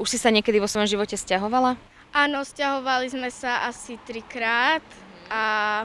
Už si sa niekedy vo svojom živote sťahovala? Áno, sťahovali sme sa asi 3-krát a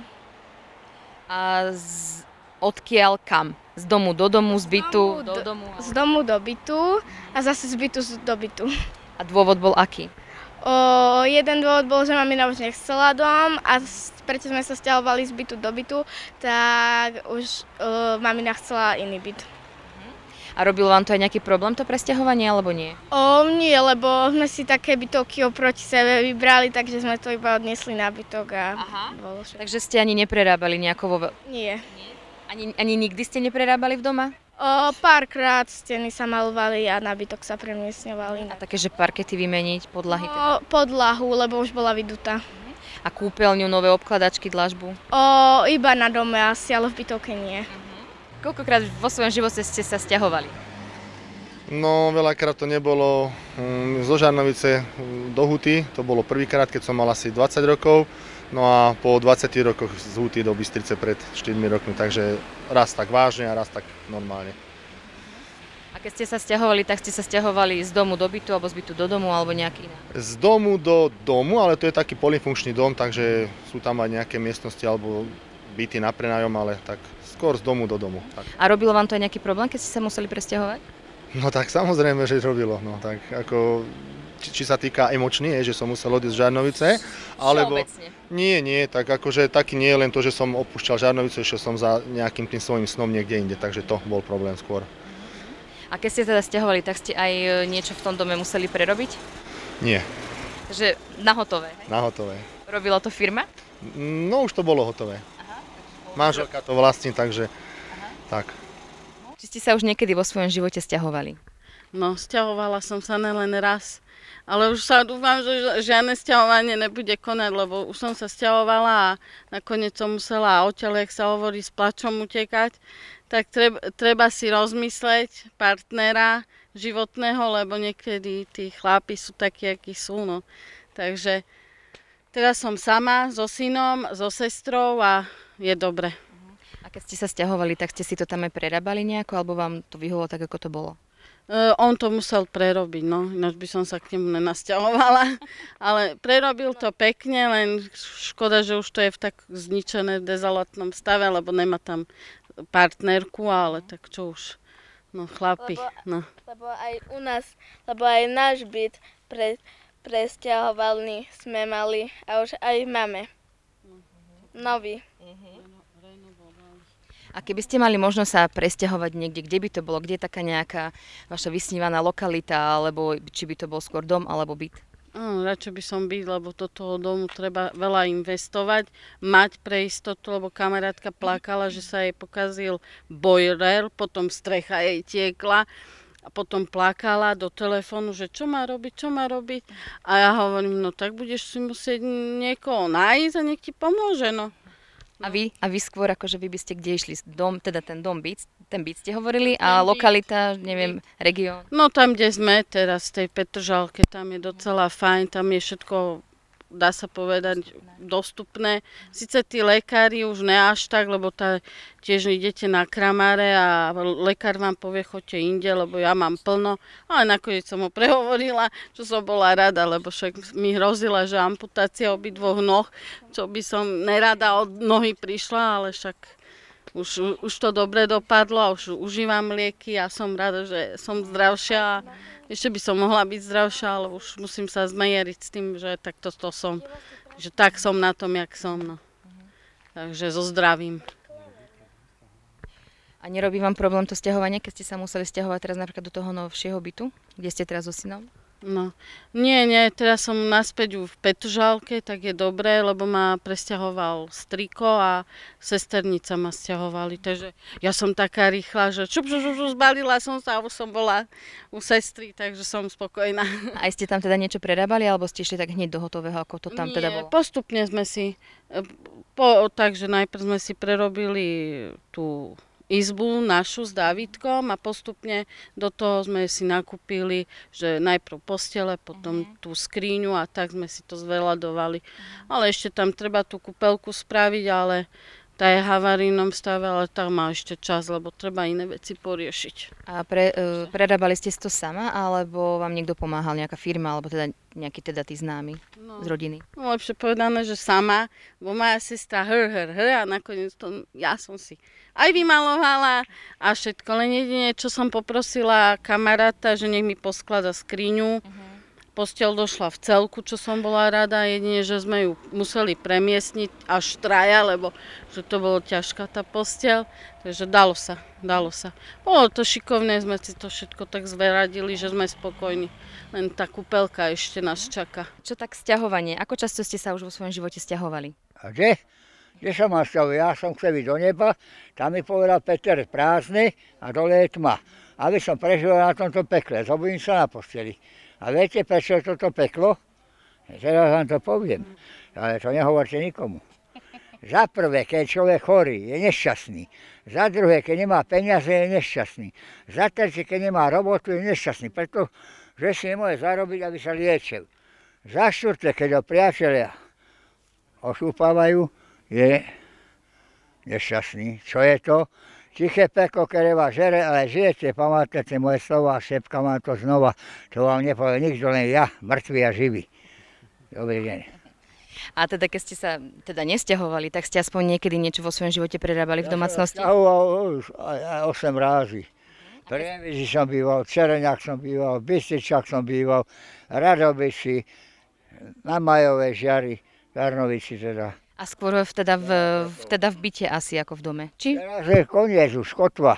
A odkiaľ kam? Z domu do domu, z bytu do domu? z domu do bytu a zase z bytu do bytu. A dôvod bol aký? Jeden dôvod bol, že mamina už nechcela dom a prečo sme sa sťahovali z bytu do bytu, tak už mamina chcela iný byt. A robilo vám to aj nejaký problém to presťahovanie, alebo nie? Nie, lebo sme si také bytovky oproti sebe vybrali, takže sme to iba odniesli na bytok a bolo všetko. Takže ste ani neprerábali nejako vo... Nie. Ani nikdy ste neprerábali v doma? Párkrát steny sa malovali a nábytok sa premiesňovali. A také, že parkety vymeniť, podlahy teda? Podlahu, lebo už bola vydutá. A kúpeľňu, nové obkladačky, dlažbu? Iba na dome asi, ale v bytovke nie. Koľkokrát vo svojom živote ste sa sťahovali? No, veľakrát to nebolo. Zo Žarnovice do Huty, to bolo prvýkrát, keď som mal asi 20 rokov. No a po 20 rokoch z Huty do Bystrice pred 4 rokmi, takže raz tak vážne a raz tak normálne. A keď ste sa sťahovali, tak ste sa sťahovali z domu do bytu, alebo z bytu do domu, alebo nejak iné? Z domu do domu, ale to je taký polyfunkčný dom, takže sú tam aj nejaké miestnosti alebo byty na prenájom, ale tak skôr z domu do domu. Tak. A robilo vám to aj nejaký problém, keď ste sa museli presťahovať? No tak samozrejme, že robilo. No tak ako, či sa týka emočný, že som musel odísť z Žarnovice, alebo... Nie, tak akože taký nie je len to, že som opúšťal Žarnovicu, že som za nejakým tým svojím snom niekde inde, takže to bol problém skôr. A keď ste teda sťahovali, tak ste aj niečo v tom dome museli prerobiť? Nie. Takže na hotové, hej? Na hotové. Robila to firma? No už to bolo hotové. Manželka to vlastní, takže tak. Či ste sa už niekedy vo svojom živote sťahovali? No, sťahovala som sa len raz, ale už sa dúfam, že žiadne sťahovanie nebude konať, lebo už som sa sťahovala a nakoniec som musela odtiaľ, jak sa hovorí, s plačom utekať. Tak treba si rozmysleť partnera životného, lebo niekedy tí chlapi sú takí, akí sú. No. Takže teraz som sama so synom, so sestrou a je dobre. A keď ste sa sťahovali, tak ste si to tam aj prerábali nejako, alebo vám to vyhovalo tak, ako to bolo? On to musel prerobiť, no, ináč by som sa k nemu nenasťahovala, ale prerobil to pekne, len škoda, že už to je v tak zničené, dezolátnom stave, lebo nemá tam partnerku, ale tak čo už, no chlapi, no. Lebo aj u nás, lebo aj náš byt presťahovaný sme mali a už aj máme nový. A keby ste mali možnosť sa presťahovať niekde, kde by to bolo? Kde je taká nejaká vaša vysnívaná lokalita, alebo či by to bol skôr dom alebo byt? Radšej by som byť, lebo do toho domu treba veľa investovať, mať pre istotu, lebo kamarátka plakala, že sa jej pokazil boiler, potom strecha jej tiekla a potom plakala do telefónu, že čo má robiť. A ja hovorím, no tak budeš si musieť niekoho nájsť a nech ti pomôže, no. A vy skôr, akože vy by ste kde išli? Dom, teda ten byt ste hovorili a lokalita, neviem, región? No tam, kde sme teraz, v tej Petržalke, tam je docela fajn, tam je všetko, dá sa povedať, dostupné. Sice tí lekári už ne až tak, lebo tiež idete na kramáre a lekár vám povie, choďte inde, lebo ja mám plno. Ale nakoniec som ho prehovorila, čo som bola rada, lebo však mi hrozila, že amputácia obidvoch noh, čo by som nerada od nohy prišla, ale však už to dobre dopadlo a už užívam lieky a som rada, že som zdravšia. Ešte by som mohla byť zdravšia, ale už musím sa zmejeriť s tým, že takto to som. Že tak som na tom, jak som. No. Takže so zdravím. A nerobí vám problém to sťahovanie, keď ste sa museli sťahovať teraz napríklad do toho novšieho bytu, kde ste teraz so synom? No, nie, teraz som naspäť v Petržalke, tak je dobré, lebo ma presťahoval striko a sesternica ma sťahovali, takže ja som taká rýchla, že zbalila som sa a už som bola u sestry, takže som spokojná. A ste tam teda niečo prerábali, alebo ste išli tak hneď do hotového, ako to tam teda bolo? Postupne sme si, takže najprv sme si prerobili tú izbu našu s Dávidkom a postupne do toho sme si nakúpili, že najprv postele, potom tú skriňu a tak sme si to zveľadovali. Ale ešte tam treba tú kúpeľku spraviť, ale Tá je v havarijnom stave, ale tá má ešte čas, lebo treba iné veci poriešiť. A prerábali ste si to sama, alebo vám niekto pomáhal, nejaká firma, alebo teda nejaký teda tí známi z rodiny? No, lepšie povedané, že sama, bo moja sestra a nakoniec to ja som si aj vymalovala a všetko. Len jedine, čo som poprosila kamaráta, že nech mi posklada skriňu. Posteľ došla v celku, čo som bola rada, jedine, že sme ju museli premiestniť až traja, lebo že to bolo ťažká tá posteľ, takže dalo sa. Bolo to šikovné, sme si to všetko tak zveradili, že sme spokojní. Len tá kúpeľka ešte nás čaká. Čo tak sťahovanie? Ako často ste sa už vo svojom živote sťahovali? A kde? Kde sa mám sťahovať? Ja som chcel ísť do neba, tam mi povedal Peter prázdne a dole je tma. Aby som prežil na tomto pekle, zobudím sa na posteli. A viete, prečo je toto peklo? Teraz vám to poviem, ale to nehovorte nikomu. Za prvé, keď je človek chorý, je nešťastný. Za druhé, keď nemá peniaze, je nešťastný. Za tretie, keď nemá robotu, je nešťastný, pretože si nemôže zarobiť, aby sa liečil. Za štvrté, keď ho priatelia ošúpavajú, je nešťastný. Čo je to? Tiché peklo, ktoré vás žere, ale žijete, pamätáte moje slova, šepkám vám to znova. To vám nepovie nikto, len ja, mŕtvý a živý. Dobrý deň. A teda keď ste sa teda nesťahovali, tak ste aspoň niekedy niečo vo svojom živote prerábali v domácnosti? Ja som sťahoval už aj 8 rázy. V Prievidzi som býval, v Čereňách som býval, v Bystričách som býval, v Radovici, na Majovej Žiari, v Arnovici teda. A skôr teda v byte asi ako v dome, či? Teraz je koniec už, kotva.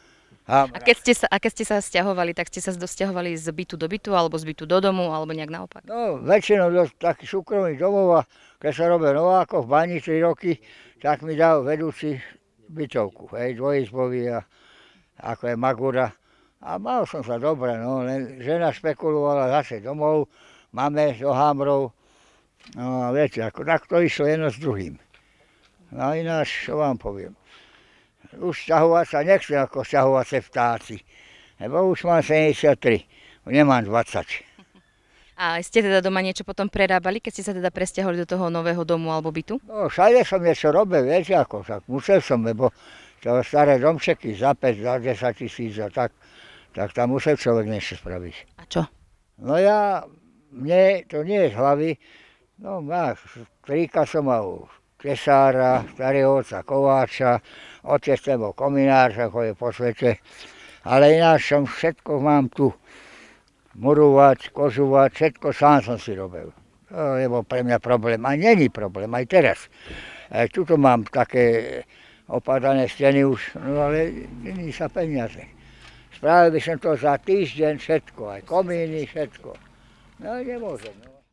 A keď ste sa sťahovali, tak ste sa dosťahovali z bytu do bytu, alebo z bytu do domu, alebo nejak naopak? No, väčšinou do takých súkromných domov, a keď sa robil Novákov v bani 3 roky, tak mi dal vedúci bytovku, hej, dvojizbový, ako je Magura. A mal som sa dobre, no, len žena špekulovala zase domov, máme do Hámrov. No a viete, ako tak to išlo jedno s druhým. No ináč, čo vám poviem. Už sťahovať sa nechcem ako sťahovacie vtáci, lebo už mám 73, už nemám 20. A ste teda doma niečo potom prerábali, keď ste sa teda presťahovali do toho nového domu alebo bytu? No všade som niečo robil, viete ako, tak musel som, lebo to staré domčeky za 5, za 10 tisíc a tak tam musel človek niečo spraviť. A čo? No mne to nie je z hlavy. No, strýka som mal tesára, starého otca Kováča, otec ten bol kominár, že chodil po svete. Ale ináč som všetko mám tu. Murovať, kožovať, všetko sám som si robil. To nebol pre mňa problém. A není problém, aj teraz. Tuto mám také opadané steny už, no ale není sa peniaze. Spravil by som to za týždeň všetko, aj komíny, všetko. No nemôžem. No.